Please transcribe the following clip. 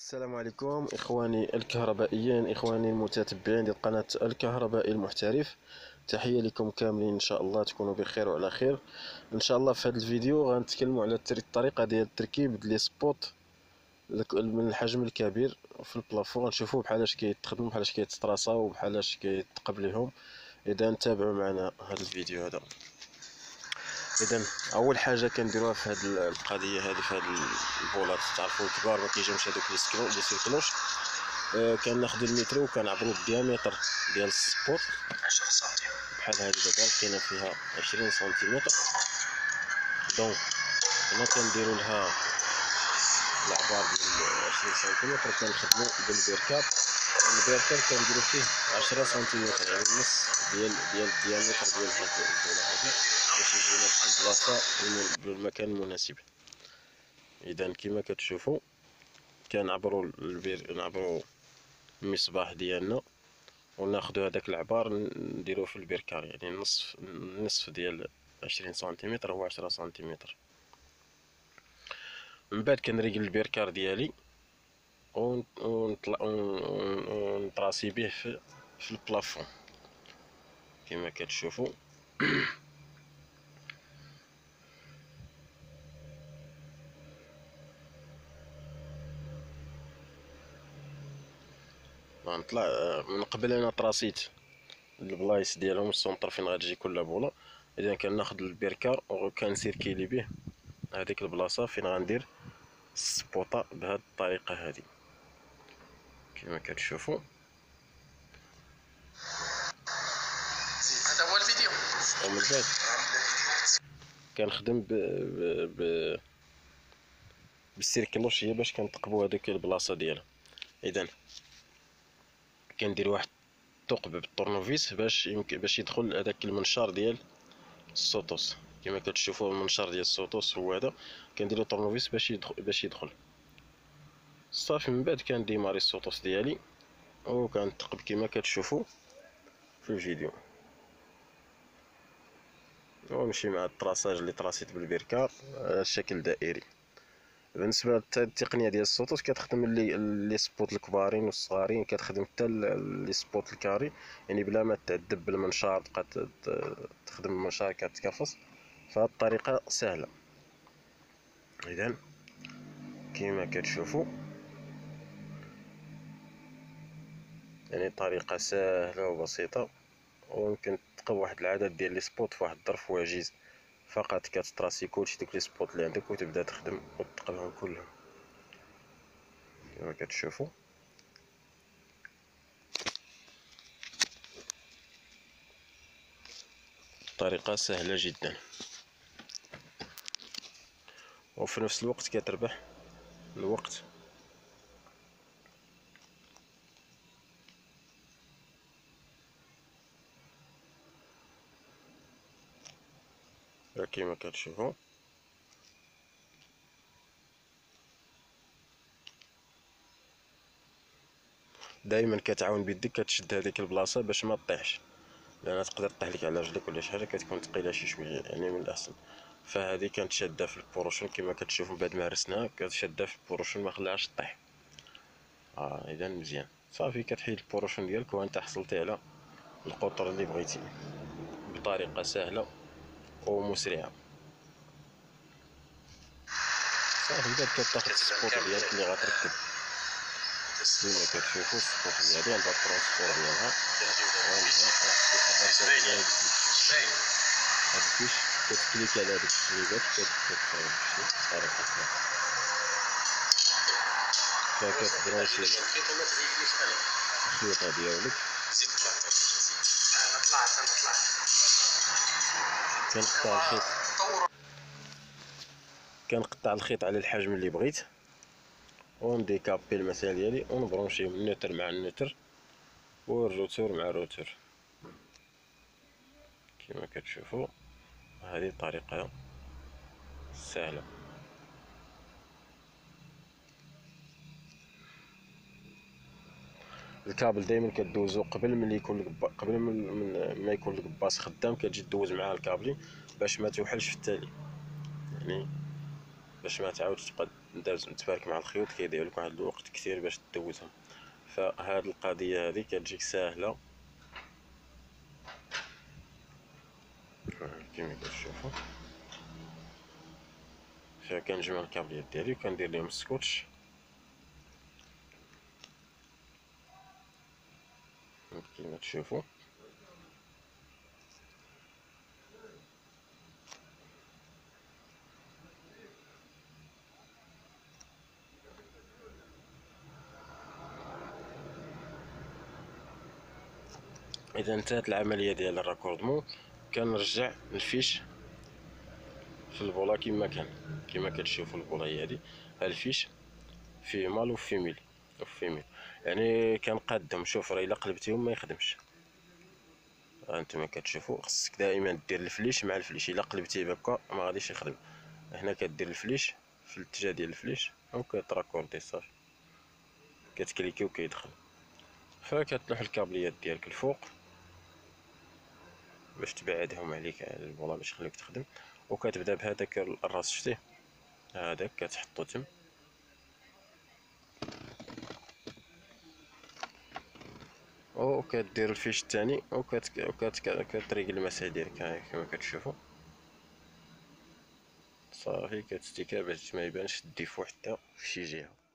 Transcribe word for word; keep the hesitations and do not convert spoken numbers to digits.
السلام عليكم اخواني الكهربائيين، اخواني المتتبعين ديال قناه الكهربائي المحترف. تحيه لكم كاملين، ان شاء الله تكونوا بخير وعلى خير. ان شاء الله في هذا الفيديو غنتكلموا على الطريقه ديال تركيب لي سبوت من الحجم الكبير في البلافون. غنشوفوا بحالاش كيتخدموا، بحالاش كيتطراساو، بحالاش كيتقب ليهم. اذا تابعوا معنا هذا الفيديو هذا. اذا اول حاجه كنديروها في هذه القضيه هذه، في هذه البولات تعرفوا الكبار ما كيجيوش هذوك لي سكرو لي سيركلوش. آه كناخذوا المتر وكنعبروا الديامتر ديال السبوت عشرة سنتيمتر بحال هذه. دابا لقينا فيها عشرين سنتيمتر، دونك هنا كنديروا لها العبار ديال عشرين سنتيمتر. كنخدموا بالبيركاب، البيركاب كنديروا فيه عشرة سنتيمتر، يعني نص ديال ديال الديامتر ديال هذه البوله هذه باش يجينا في البلاصه بالمكان المناسب. اذا كما كتشوفوا كنعبروا البير نعبروا المصباح ديالنا وناخذوا هذاك العبار نديروه في البركار، يعني نصف النصف ديال عشرين سنتيمتر هو عشرة سنتيمتر. من بعد كنريقل البركار ديالي ونطلع ونطراسي به في, في البلافون كما كتشوفوا. غنطلع من قبل انا طراسيت البلايص ديالهم السونطر فين غتجي كل بوله. اذا كناخذ البركار وكنسيركيلي به هذيك البلاصه فين غندير السبوطه بهذه الطريقه هذه كما كتشوفوا. هذا هو الفيديو. ومن بعد كنخدم ب ب بالسيركلوشيه باش كنثقبوا هذيك البلاصه ديالها. اذا كندير واحد الثقب بالطورنوفيس باش يمكن باش يدخل هذاك المنشار ديال السوطوس. كما كتشوفوا المنشار ديال السوطوس هو هذا، كنديروا طورنوفيس باش يدخل باش يدخل صافي. من بعد كنديماري السوطوس ديالي وكنثقب كما كتشوفوا في الفيديو، ونمشي مع الطراساج اللي طراسيت بالبركار على شكل دائري. بالنسبه للتقنيه ديال السوطوس كتخدم لي لي سبوت الكبارين والصغارين، كتخدم حتى لي سبوت الكاري، يعني بلا ما تعذب بالمنشار تبقى تخدم المنشار كتكرفص، فهاد الطريقه سهله. اذا كما كتشوفوا يعني طريقه سهله وبسيطه، ويمكن تقب واحد العدد ديال لي سبوت في واحد الظرف وجيز. فقط كتطراسي كلشي دوك لي سبوت اللي عندك وتبدا تخدم وتقبهم كلهم كما كتشوفوا. طريقة سهلة جدا، وفي نفس الوقت كتربح الوقت. كما كتشوفوا دائما كتعاون بيدك كتشد هذيك البلاصه باش ما تطيحش، لان تقدر تطيح لك على رجلك ولا شي حاجه كتكون ثقيله شي شويه، يعني من الاحسن. فهذه كانت شاده في البروشون كما كتشوفوا بعد ما رسناها كتشدها في البروشون ما خلاهاش تطيح. اه اذا مزيان صافي كتحيد البروشون ديالك وانت حصلتي على القطر اللي بغيتي بطريقه سهله ومسرعه. صافي بعد كتاخد السبوت ديالك اللي غتركب كما كتشوفوا. السبوت ديالي عندها الترونسبور ديالها وعندها هاد الفيش. كتكليك على هاديك الشريبات كتدخل بطريقه سهله، فكتبرونشي الخيوطه ديالك. كنقطع الخيط كنقطع الخيط على الحجم اللي بغيت ونديكابي المسائل ديالي ونبرونشيهم النوتر مع النوتر والروتور مع الروتور كما كتشوفوا. هذه طريقة سهلة. الكابل دائما كدوزو قبل من يكون لك قبل من ما يكون لك باص خدام، كتجي دوز معاه الكابلين باش ما توحلش في التالي، يعني باش ما تعاودش تبقى داز متبارك مع الخيوط كيضيع لك واحد الوقت كثير باش دوزهم. فهاد القضيه هذه كتجيك ساهله كما كتشوفوا. فكنجمع الكابليات ديالي وكندير لهم السكوتش كما تشوفوا. اذا انتهت العمليه ديال الراكوردمون كنرجع الفيش في البولا كما كان. كما كتشوفوا البولا هي هذه، الفيش فيه مال وفيميل وفيميل يعني كنقادهم. شوف راه الا قلبتيهم ما يخدمش. ها انتما كتشوفوا خصك دائما دير الفليش مع الفليش. الا قلبتيه بهكا ما غاديش يخدم. هنا كدير الفليش في الاتجاه ديال الفليش وكتراكوردي صافي، كتكليكي وكيدخل. فكتلوح الكابليات ديالك الفوق باش تبعدهم عليك على البولا باش يخليك تخدم. وكتبدا بهذاك الراس، شتيه هذاك كتحطو تم، وكدير الفيش الثاني وكتريق المسح ديالك. ها كما كتشوفوا صافي كتستيكا باش ما يبانش الديفو حتى في شي جهه.